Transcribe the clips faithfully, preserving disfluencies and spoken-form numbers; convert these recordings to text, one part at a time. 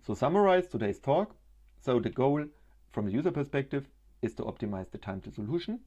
So summarize today's talk. So the goal from the user perspective is to optimize the time to solution.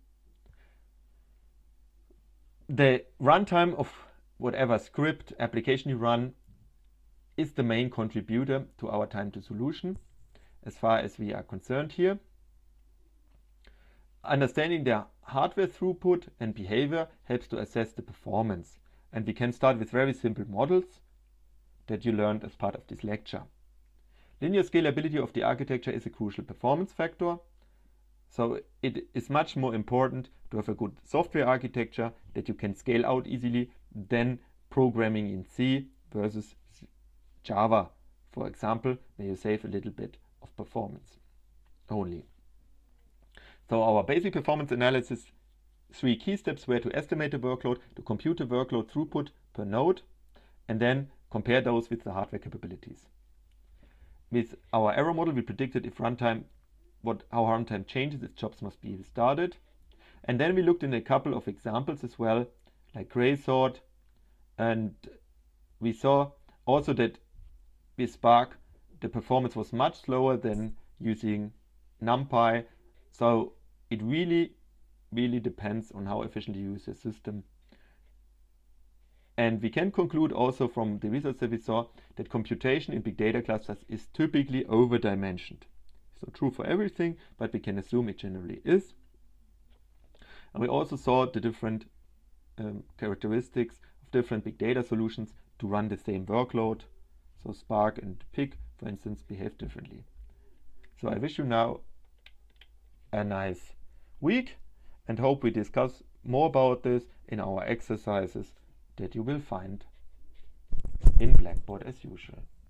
The runtime of whatever script application you run is the main contributor to our time to solution as far as we are concerned here. Understanding the hardware throughput and behavior helps to assess the performance. And we can start with very simple models that you learned as part of this lecture. Linear scalability of the architecture is a crucial performance factor. So it is much more important to have a good software architecture that you can scale out easily than programming in C versus Java, for example, where you save a little bit of performance only. So our basic performance analysis, three key steps were to estimate the workload, to compute the workload throughput per node, and then compare those with the hardware capabilities. With our error model, we predicted if runtime, what how runtime changes, its jobs must be restarted. And then we looked in a couple of examples as well, like Graysort, and we saw also that with Spark, the performance was much slower than using NumPy. So it really, really depends on how efficient you use the system. And we can conclude also from the results that we saw that computation in big data clusters is typically over-dimensioned. It's not true for everything, but we can assume it generally is. And we also saw the different um, characteristics of different big data solutions to run the same workload. So Spark and Pig, for instance, behave differently. So I wish you now a nice week and hope we discuss more about this in our exercises that you will find in Blackboard as usual.